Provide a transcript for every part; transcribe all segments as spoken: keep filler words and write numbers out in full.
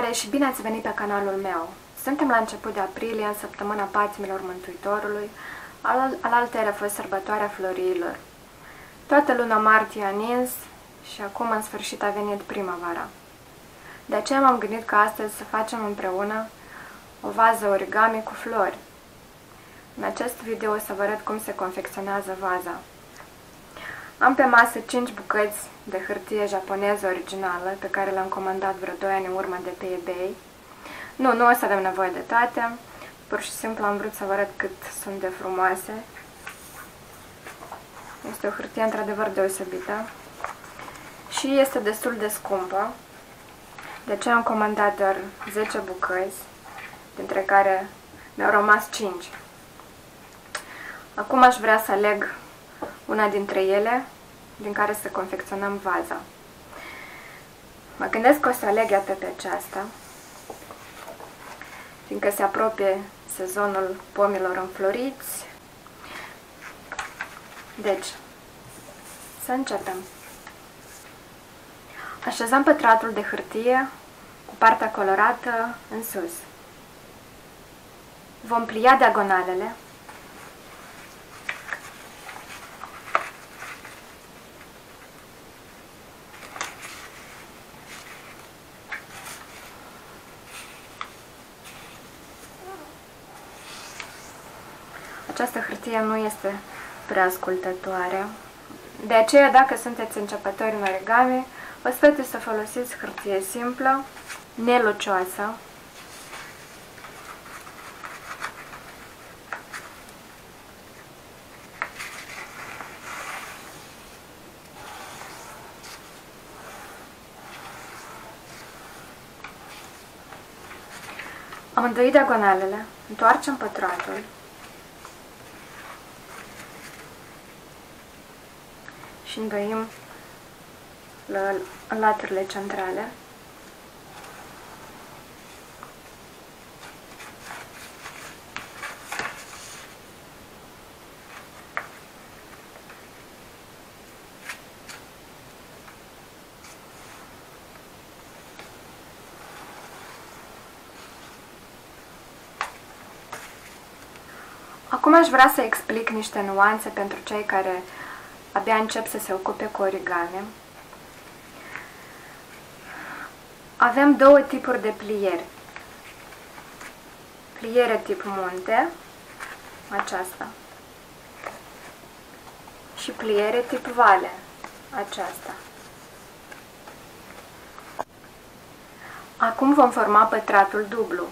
Salutare și bine ați venit pe canalul meu! Suntem la început de aprilie, în săptămâna Patimilor Mântuitorului, al alaltăieri a fost sărbătoarea florilor. Toată luna martie a nins și acum în sfârșit a venit primăvara. De aceea m-am gândit că astăzi să facem împreună o vază origami cu flori. În acest video o să vă arăt cum se confecționează vaza. Am pe masă cinci bucăți de hârtie japoneză originală, pe care le-am comandat vreo doi ani în urmă de pe eBay. Nu, nu o să avem nevoie de toate, pur și simplu am vrut să vă arăt cât sunt de frumoase. Este o hârtie într-adevăr deosebită și este destul de scumpă, de aceea am comandat doar zece bucăți, dintre care mi-au rămas cinci. Acum aș vrea să aleg una dintre ele, din care să confecționăm vaza. Mă gândesc că o să aleg iată pe aceasta, fiindcă se apropie sezonul pomilor înfloriți. Deci, să începem. Așezăm pătratul de hârtie cu partea colorată în sus. Vom plia diagonalele. Această hârtie nu este prea ascultătoare, de aceea dacă sunteți începători în origami, vă sfătui să folosiți hârtie simplă, nelucioasă. Am îndoit diagonalele, întoarcem pătratul și îndoim la laturile centrale. Acum aș vrea să explic niște nuanțe pentru cei care abia încep să se ocupe cu origami. Avem două tipuri de plieri. Pliere tip munte, aceasta, și pliere tip vale, aceasta. Acum vom forma pătratul dublu.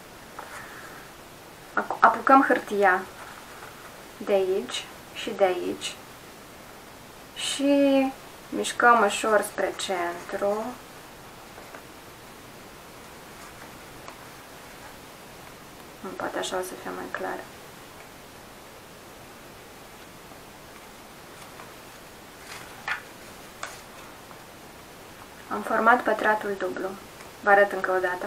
Apucăm hârtia de aici și de aici și mișcăm ușor spre centru. Poate așa o să fie mai clar. Am format pătratul dublu. Vă arăt încă o dată.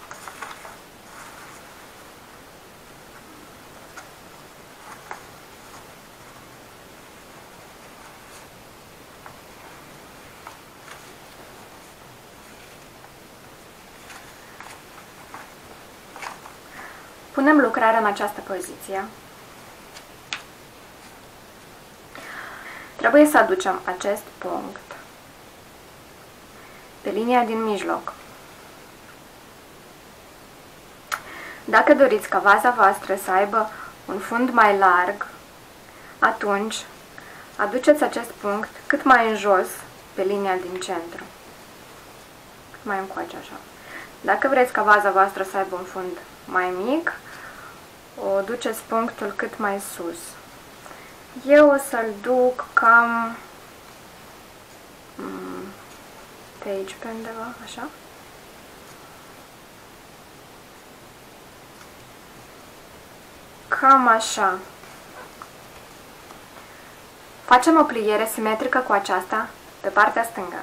Punem lucrarea în această poziție. Trebuie să aducem acest punct pe linia din mijloc. Dacă doriți ca vaza voastră să aibă un fund mai larg, atunci aduceți acest punct cât mai în jos pe linia din centru. Cât mai încoace așa. Dacă vreți ca vaza voastră să aibă un fund mai mic, o duceți punctul cât mai sus. Eu o să-l duc cam pe aici, pe undeva, așa. Cam așa. Facem o pliere simetrică cu aceasta pe partea stângă.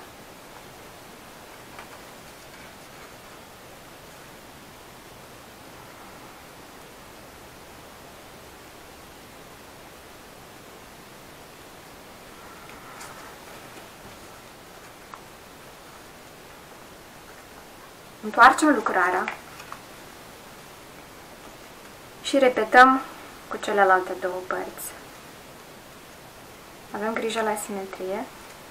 Întoarcem lucrarea și repetăm cu celelalte două părți. Avem grijă la simetrie.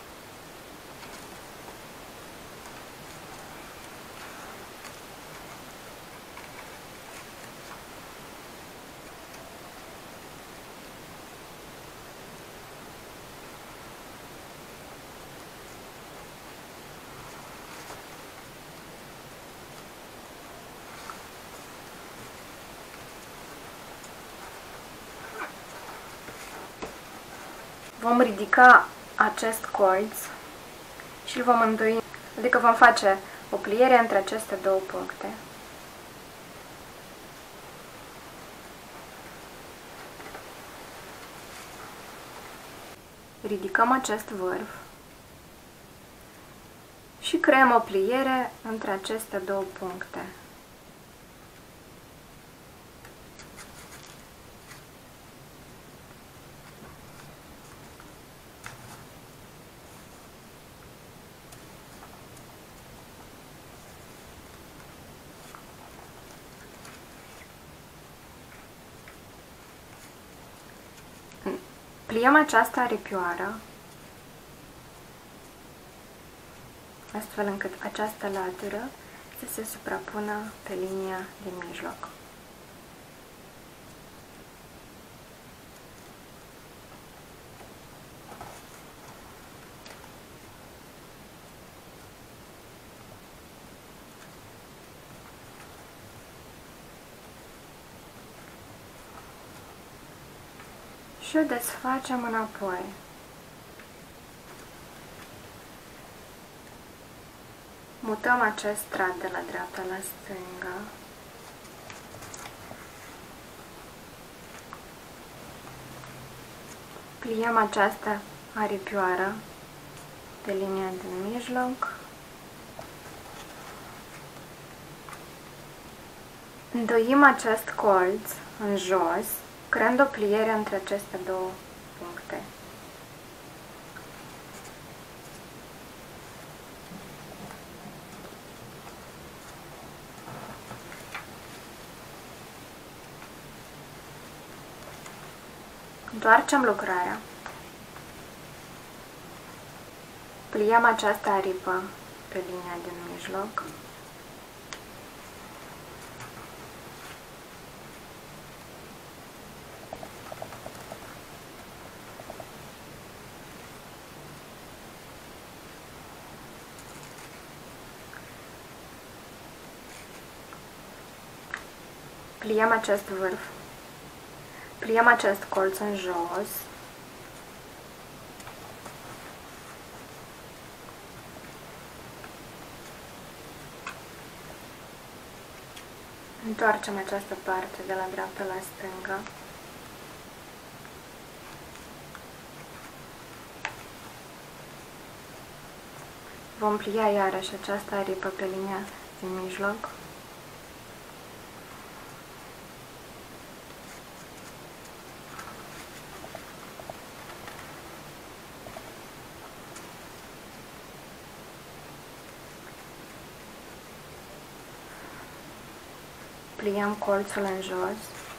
Vom ridica acest colț și îl vom îndoi, adică vom face o pliere între aceste două puncte. Ridicăm acest vârf și creăm o pliere între aceste două puncte. Pliem această aripioară astfel încât această latură să se suprapună pe linia din mijloc. Și o desfacem înapoi. Mutăm acest strat de la dreapta la stânga. Pliem această aripioară pe linia din mijloc. Îndoim acest colț în jos, creând o pliere între aceste două puncte. Întoarcem lucrarea. Pliem această aripă pe linia din mijloc. Pliem acest vârf. Pliem acest colț în jos. Întoarcem această parte de la dreapta la stânga. Vom plia iarăși această aripă pe linia din mijloc. Pliem colțul în jos.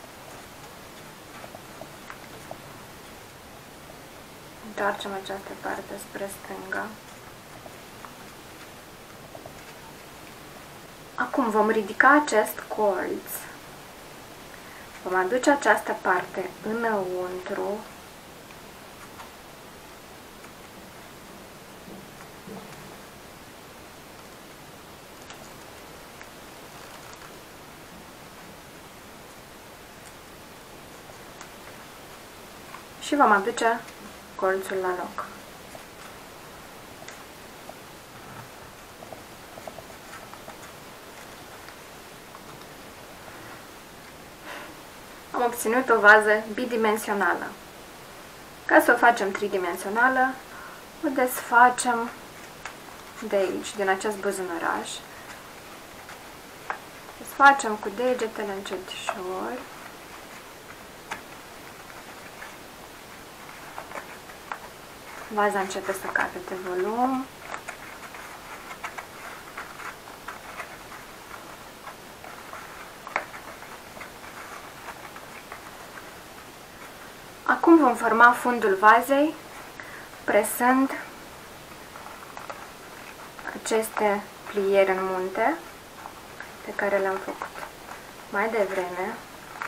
Întoarcem această parte spre stânga. Acum vom ridica acest colț. Vom aduce această parte înăuntru. Și vom aduce colțul la loc. Am obținut o vază bidimensională. Ca să o facem tridimensională, o desfacem de aici, din acest buzunăraș. Desfacem cu degetele încetișor. Vaza începe să capete volum. Acum vom forma fundul vazei, presând aceste plieri în munte pe care le-am făcut mai devreme.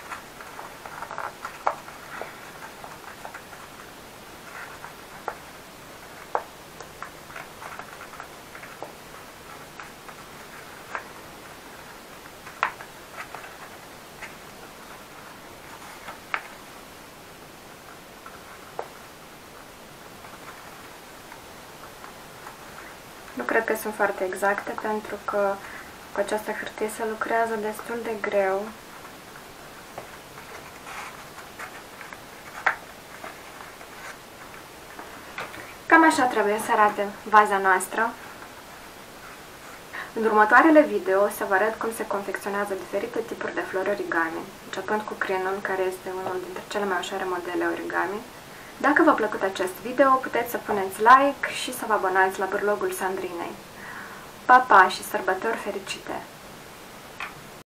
Nu cred că sunt foarte exacte, pentru că cu această hârtie se lucrează destul de greu. Cam așa trebuie să arate vaza noastră. În următoarele video o să vă arăt cum se confecționează diferite tipuri de flori origami, începând cu crinul, care este unul dintre cele mai ușoare modele origami. Dacă v-a plăcut acest video, puteți să puneți like și să vă abonați la blogul Sandrinei. Pa, pa și sărbători fericite!